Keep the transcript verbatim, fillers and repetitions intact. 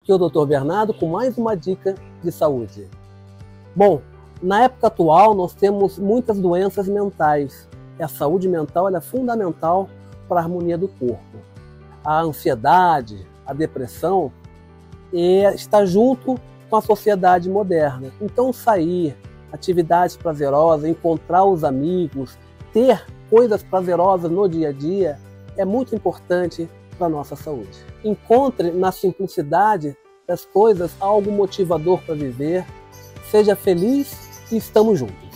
Aqui é o doutor Bernardo com mais uma dica de saúde. Bom, na época atual nós temos muitas doenças mentais e a saúde mental ela é fundamental para a harmonia do corpo. A ansiedade, a depressão e está junto com a sociedade moderna. Então sair, atividades prazerosas, encontrar os amigos, ter coisas prazerosas no dia a dia é muito importante para a nossa saúde. Encontre na simplicidade das coisas algo motivador para viver. Seja feliz e estamos juntos.